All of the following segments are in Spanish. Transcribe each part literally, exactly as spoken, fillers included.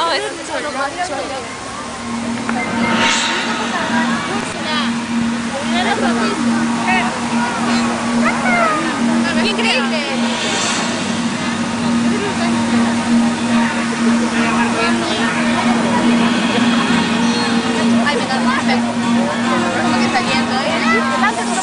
No, es solo macho. Increíble. Ay, me da un café. ¿Cómo que está yendo? Delante no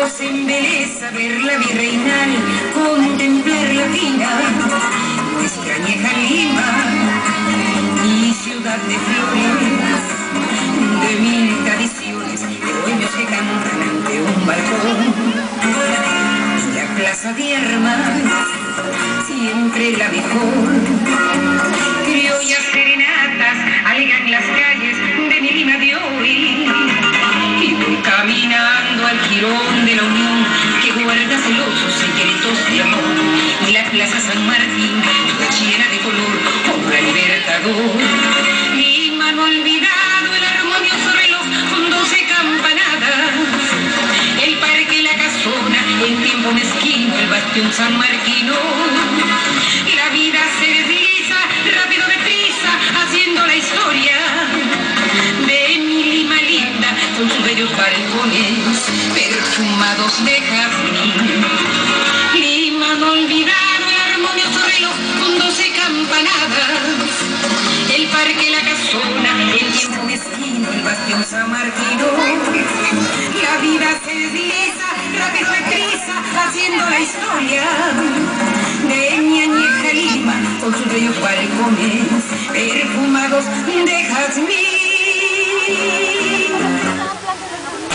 pues embeleza ver la virreinal, contemplar la fina, nuestra añeja Lima, mi ciudad de flores, de mil tradiciones, de dueños que cantan ante un balcón. Y la plaza de armas, siempre la mejor. Criollas serenatas alegan las calles de mi Lima de hoy. Y voy caminando al jirón de la Unión, que guarda celosos secretos de amor. Y la plaza San Martín, toda llena de color, obra libertador. Lima no olvidado, el armonioso reloj con doce campanadas. El parque La Casona, en tiempo mezquino, el bastión sanmarquino. La vida se desliza, rápido deprisa, haciendo la historia de mi Lima linda, con sus bellos balcones perfumados de jazmín. Lima no olvidado, el armonioso reloj con doce campanadas. El parque La Casona, el tiempo mezquino, el bastión sanmarquino. La vida se desliza, rápido deprisa, haciendo la historia de mi añeja Lima, con sus bellos balcones perfumados de jazmín.